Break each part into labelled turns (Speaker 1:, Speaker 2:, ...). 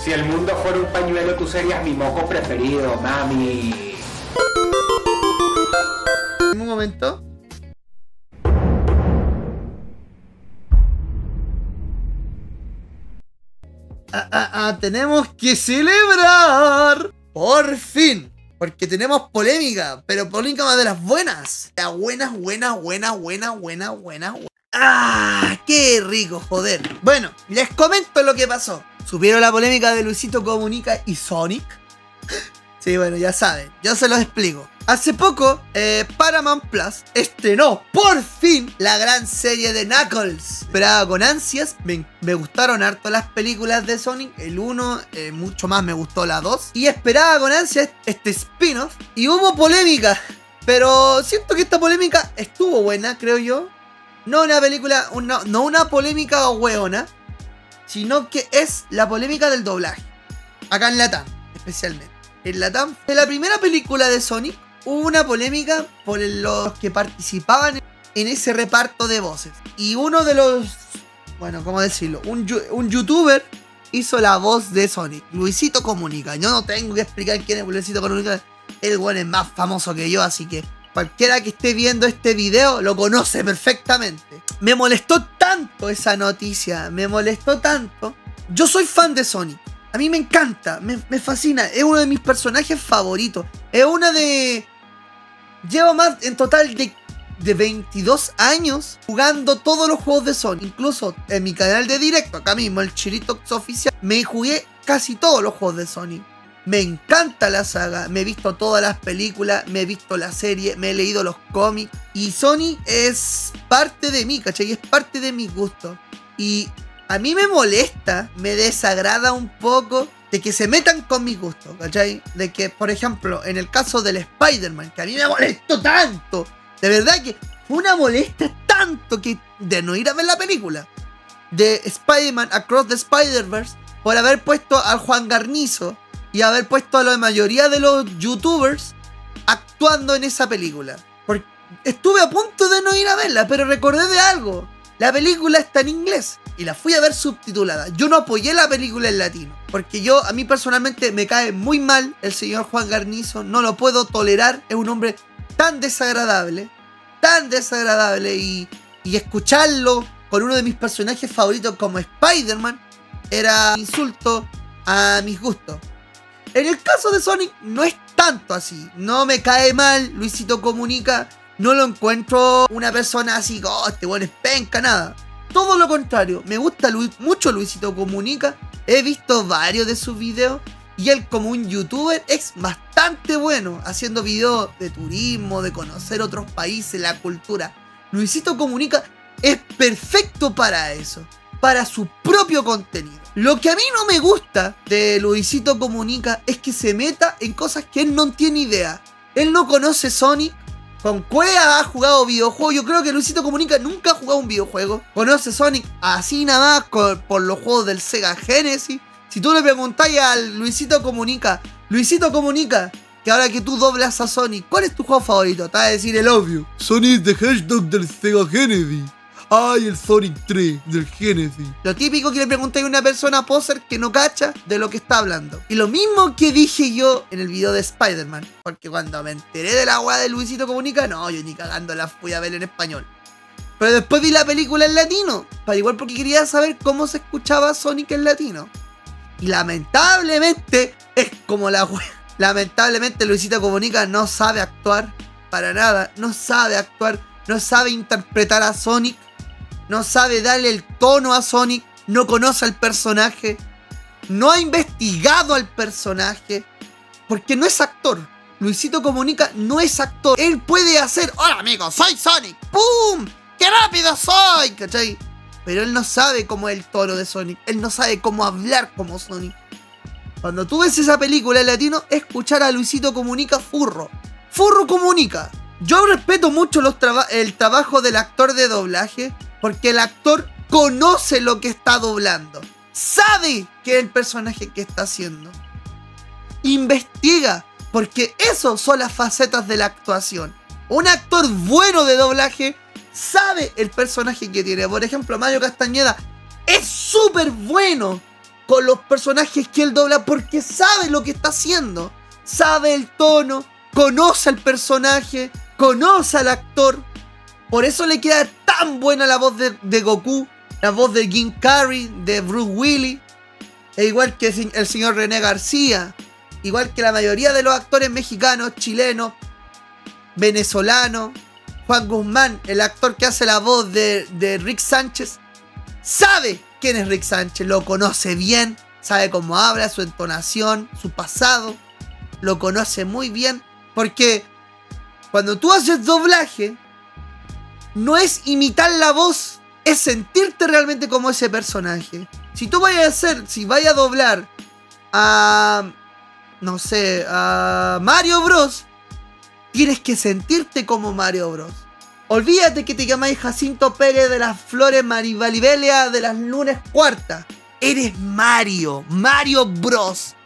Speaker 1: Si el mundo fuera un pañuelo, tú serías mi moco preferido, mami.
Speaker 2: Un momento. Tenemos que celebrar. Por fin. Porque tenemos polémica. Pero polémica más de las buenas. Las buenas. ¡Ah! ¡Qué rico, joder! Bueno, les comento lo que pasó. ¿Supieron la polémica de Luisito Comunica y Sonic? Sí, bueno, ya saben. Yo se los explico. Hace poco, Paramount Plus estrenó por fin la gran serie de Knuckles. Esperaba con ansias. Me gustaron harto las películas de Sonic. El 1, mucho más me gustó la 2. Y esperaba con ansias este spin-off. Y hubo polémica. Pero siento que esta polémica estuvo buena, creo yo. No una película, no una polémica hueona, sino que es la polémica del doblaje. Acá en Latam, especialmente. En Latam, de la primera película de Sonic, hubo una polémica por los que participaban en ese reparto de voces. Y uno de los, bueno, ¿cómo decirlo? Un youtuber hizo la voz de Sonic, Luisito Comunica. Yo no tengo que explicar quién es Luisito Comunica. El bueno es más famoso que yo, así que cualquiera que esté viendo este video lo conoce perfectamente. Me molestó tanto esa noticia, me molestó tanto. Yo soy fan de Sonic. A mí me encanta, me fascina. Es uno de mis personajes favoritos. Es una de... Llevo más en total de 22 años jugando todos los juegos de Sonic. Incluso en mi canal de directo, acá mismo, el Chiritox Oficial, me jugué casi todos los juegos de Sonic. Me encanta la saga, me he visto todas las películas, me he visto la serie, me he leído los cómics. Y Sonic es parte de mí, ¿cachai? Es parte de mi gusto. Y a mí me molesta, me desagrada un poco de que se metan con mis gustos, ¿cachai? De que, por ejemplo, en el caso del Spider-Man, que a mí me molestó tanto. De verdad que fue una molestia tanto que de no ir a ver la película de Spider-Man Across the Spider-Verse por haber puesto al Juan Garnizo y haber puesto a la mayoría de los youtubers actuando en esa película. Porque estuve a punto de no ir a verla, pero recordé de algo. La película está en inglés y la fui a ver subtitulada. Yo no apoyé la película en latino, porque a mí personalmente me cae muy mal el señor Juan Garnizo. No lo puedo tolerar. Es un hombre tan desagradable y escucharlo con uno de mis personajes favoritos como Spider-Man era insulto a mis gustos. En el caso de Sonic no es tanto así. No me cae mal Luisito Comunica. No lo encuentro una persona así, oh, este bueno es penca, nada. Todo lo contrario, me gusta mucho Luisito Comunica. He visto varios de sus videos y él como un youtuber es bastante bueno haciendo videos de turismo, de conocer otros países, la cultura. Luisito Comunica es perfecto para eso, para su propio contenido. Lo que a mí no me gusta de Luisito Comunica es que se meta en cosas que él no tiene idea. Él no conoce Sonic. Con Cuea ha jugado videojuegos. Yo creo que Luisito Comunica nunca ha jugado un videojuego. Conoce Sonic así nada más por los juegos del Sega Genesis. Si tú le preguntáis a Luisito Comunica, que ahora que tú doblas a Sonic, ¿cuál es tu juego favorito? Te va a decir el obvio: Sonic the Hedgehog del Sega Genesis. ¡Ay, el Sonic 3 del Genesis! Lo típico que le preguntáis a una persona poser que no cacha de lo que está hablando. Y lo mismo que dije yo en el video de Spider-Man. Porque cuando me enteré de la weá de Luisito Comunica, no, yo ni cagando la fui a ver en español. Pero después vi la película en latino. Para igual porque quería saber cómo se escuchaba Sonic en latino. Y lamentablemente es como la weá. Lamentablemente Luisito Comunica no sabe actuar para nada. No sabe actuar. No sabe interpretar a Sonic. No sabe darle el tono a Sonic. No conoce al personaje. No ha investigado al personaje. Porque no es actor. Luisito Comunica no es actor. Él puede hacer: hola amigos, soy Sonic. ¡Pum! ¡Qué rápido soy! ¿Cachai? Pero él no sabe cómo es el tono de Sonic. Él no sabe cómo hablar como Sonic. Cuando tú ves esa película en latino, escuchar a Luisito Comunica furro. Furro Comunica. Yo respeto mucho el trabajo del actor de doblaje. Porque el actor conoce lo que está doblando. Sabe qué es el personaje que está haciendo. Investiga. Porque eso son las facetas de la actuación. Un actor bueno de doblaje sabe el personaje que tiene. Por ejemplo, Mario Castañeda es súper bueno con los personajes que él dobla porque sabe lo que está haciendo. Sabe el tono, conoce al personaje, conoce al actor. Por eso le queda tan buena la voz de Goku, la voz de Jim Carrey, de Bruce Willis, e igual que el señor René García, igual que la mayoría de los actores mexicanos, chilenos, venezolanos. Juan Guzmán, el actor que hace la voz de Rick Sánchez, sabe quién es Rick Sánchez, lo conoce bien, sabe cómo habla, su entonación, su pasado, lo conoce muy bien, porque cuando tú haces doblaje, no es imitar la voz, es sentirte realmente como ese personaje. Si tú vayas a doblar a, no sé, a Mario Bros, tienes que sentirte como Mario Bros. Olvídate que te llamáis Jacinto Pérez de las Flores Marivalibelia de las lunes cuarta. Eres Mario Bros.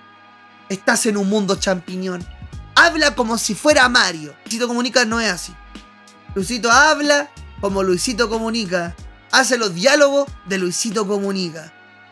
Speaker 2: Estás en un mundo champiñón. Habla como si fuera Mario. Luisito Comunica no es así. Luisito habla como Luisito Comunica. Hace los diálogos de Luisito Comunica.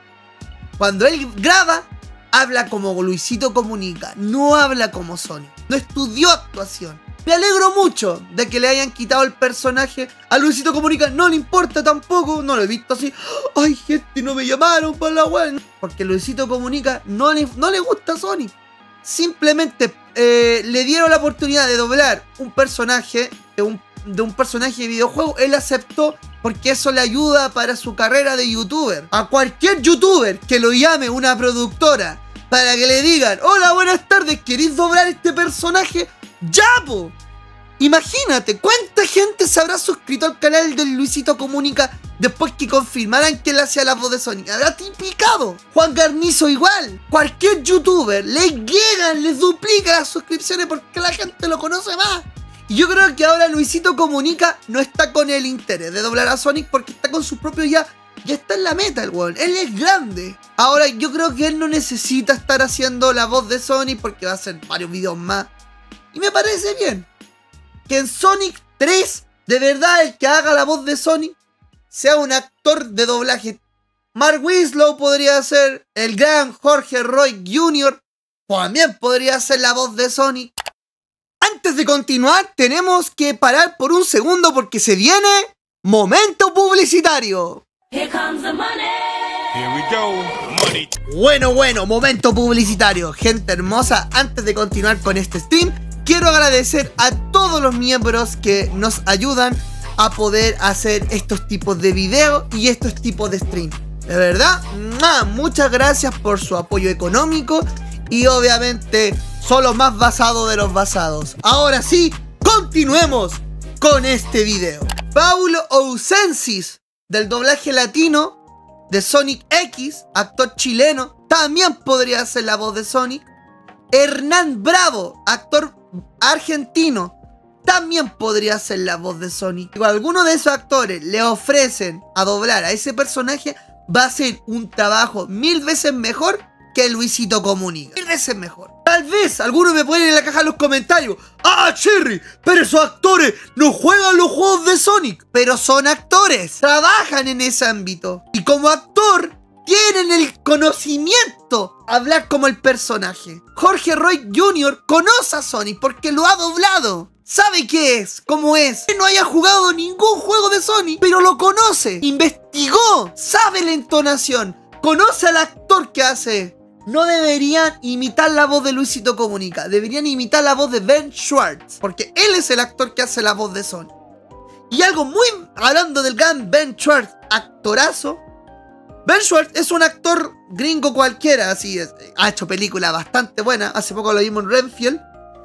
Speaker 2: Cuando él graba, habla como Luisito Comunica. No habla como Sonic. No estudió actuación. Me alegro mucho de que le hayan quitado el personaje a Luisito Comunica. No le importa tampoco. No lo he visto así. Ay, gente, no me llamaron para la web. Porque Luisito Comunica no le gusta Sonic. Simplemente le dieron la oportunidad de doblar un personaje de un personaje de videojuego. Él aceptó porque eso le ayuda para su carrera de youtuber. A cualquier youtuber que lo llame una productora para que le digan: hola, buenas tardes, ¿queréis doblar este personaje? ¡Ya, po! Imagínate, ¿cuánta gente se habrá suscrito al canal de Luisito Comunica después que confirmaran que él hacía la voz de Sonic? Habrá triplicado. Juan Garnizo igual. Cualquier youtuber le llegan, les duplica las suscripciones porque la gente lo conoce más. Y yo creo que ahora Luisito Comunica no está con el interés de doblar a Sonic porque está con su propio ya está en la meta el weón. Él es grande. Ahora yo creo que él no necesita estar haciendo la voz de Sonic porque va a hacer varios videos más. Y me parece bien que en Sonic 3, de verdad, el que haga la voz de Sonic sea un actor de doblaje. Mark Winslow podría ser, el gran Jorge Roy Jr. también podría ser la voz de Sonic. Antes de continuar, tenemos que parar por un segundo porque se viene momento publicitario.
Speaker 3: Here comes the money.
Speaker 4: Here we go. Money.
Speaker 2: Bueno, momento publicitario. Gente hermosa, antes de continuar con este stream, quiero agradecer a todos los miembros que nos ayudan a poder hacer estos tipos de videos y estos tipos de stream. De verdad, muchas gracias por su apoyo económico y obviamente son los más basados de los basados. Ahora sí, continuemos con este video. Paulo Ausensis, del doblaje latino de Sonic X, actor chileno, también podría hacer la voz de Sonic. Hernán Bravo, actor argentino, también podría ser la voz de Sonic. Si alguno de esos actores le ofrecen a doblar a ese personaje, va a ser un trabajo 1000 veces mejor que Luisito Comunica. 1000 veces mejor. Tal vez algunos me ponen en la caja en los comentarios: ¡ah, Cherry! Pero esos actores no juegan los juegos de Sonic. Pero son actores, trabajan en ese ámbito. Y como actor, tienen el conocimiento a hablar como el personaje. Jorge Roy Jr. conoce a Sonic porque lo ha doblado. Sabe qué es, cómo es. No haya jugado ningún juego de Sonic, pero lo conoce. Investigó, sabe la entonación, conoce al actor que hace. No deberían imitar la voz de Luisito Comunica, deberían imitar la voz de Ben Schwartz, porque él es el actor que hace la voz de Sonic. Y algo muy, hablando del gran Ben Schwartz, actorazo. Ben Schwartz es un actor gringo cualquiera, así es. Ha hecho películas bastante buenas. Hace poco lo vimos en Renfield.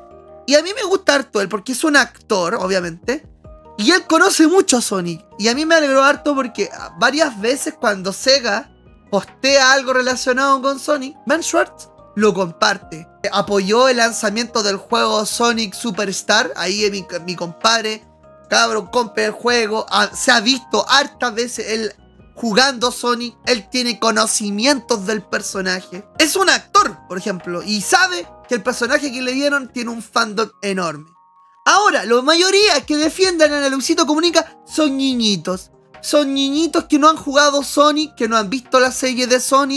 Speaker 2: Y a mí me gusta harto él, porque es un actor, obviamente. Y él conoce mucho a Sonic. Y a mí me alegró harto porque varias veces cuando Sega postea algo relacionado con Sonic, Ben Schwartz lo comparte. Apoyó el lanzamiento del juego Sonic Superstar. Ahí mi compadre, cabrón, compre el juego. Se ha visto hartas veces él jugando Sonic. Él tiene conocimientos del personaje. Es un actor, por ejemplo, y sabe que el personaje que le dieron tiene un fandom enorme. Ahora, la mayoría que defienden a Luisito Comunica son niñitos. Son niñitos que no han jugado Sonic, que no han visto la serie de Sonic,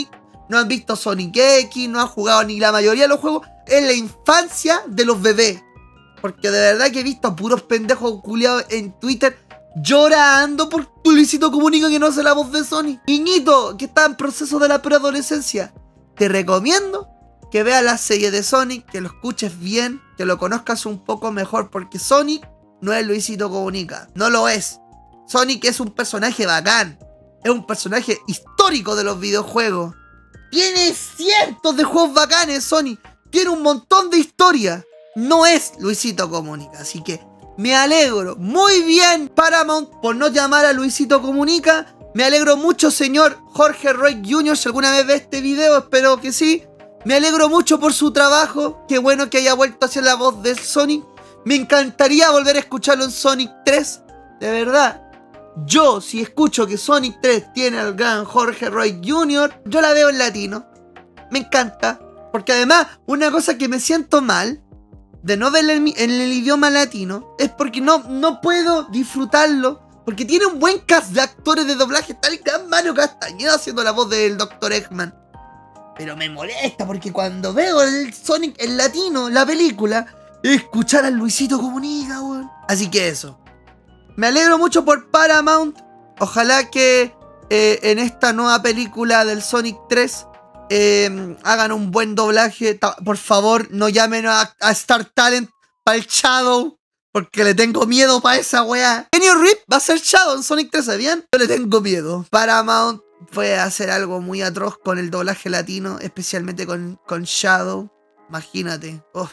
Speaker 2: no han visto Sonic X, no han jugado ni la mayoría de los juegos. Es la infancia de los bebés. Porque de verdad que he visto a puros pendejos culiados en Twitter llorando por Luisito Comunica que no hace la voz de Sonic. Niñito, que está en proceso de la preadolescencia, te recomiendo que veas la serie de Sonic, que lo escuches bien, que lo conozcas un poco mejor, porque Sonic no es Luisito Comunica, no lo es. Sonic es un personaje bacán, es un personaje histórico de los videojuegos. Tiene cientos de juegos bacanes Sonic, tiene un montón de historia. No es Luisito Comunica, así que me alegro muy bien Paramount por no llamar a Luisito Comunica. Me alegro mucho señor Jorge Roy Jr. si alguna vez ve este video, espero que sí. Me alegro mucho por su trabajo, qué bueno que haya vuelto a hacer la voz de Sonic. Me encantaría volver a escucharlo en Sonic 3, de verdad. Yo, si escucho que Sonic 3 tiene al gran Jorge Roy Jr., yo la veo en latino. Me encanta, porque además, una cosa que me siento mal de no verla en el idioma latino es porque no puedo disfrutarlo, porque tiene un buen cast de actores de doblaje. Está el gran Mario Castañeda haciendo la voz del Dr. Eggman. Pero me molesta porque cuando veo el Sonic en latino, la película, escuchar al Luisito Comunica, weón. Así que eso. Me alegro mucho por Paramount. Ojalá que en esta nueva película del Sonic 3 hagan un buen doblaje. Por favor, no llamen a Star Talent para el Shadow, porque le tengo miedo para esa weá. Kenny Rip va a ser Shadow en Sonic 3, ¿sabían? Yo le tengo miedo. Paramount puede hacer algo muy atroz con el doblaje latino, especialmente con Shadow. Imagínate. Oh,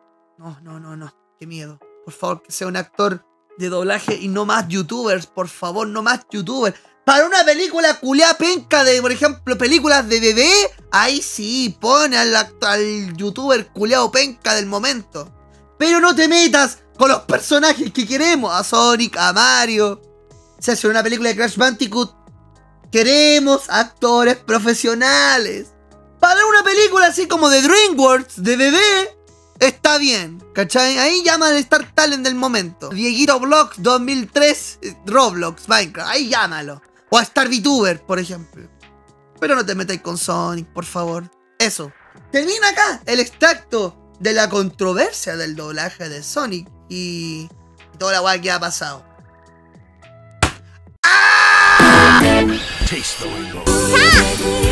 Speaker 2: no. Qué miedo. Por favor, que sea un actor de doblaje y no más youtubers. Por favor, no más youtubers. Para una película culiá penca de, por ejemplo, películas de bebé, ahí sí, pone al youtuber culiao penca del momento. Pero no te metas con los personajes que queremos. A Sonic, a Mario. O sea, si en una película de Crash Bandicoot queremos actores profesionales. Para una película así como de DreamWorks, de bebé, está bien, ¿cachai? Ahí llaman al Star Talent del momento. Dieguito Blox 2003, Roblox, Minecraft, ahí llámalo. O a Star VTuber, por ejemplo. Pero no te metáis con Sonic, por favor. Eso. Termina acá el extracto de la controversia del doblaje de Sonic y toda la guay que ha pasado.
Speaker 4: Taste the rainbow.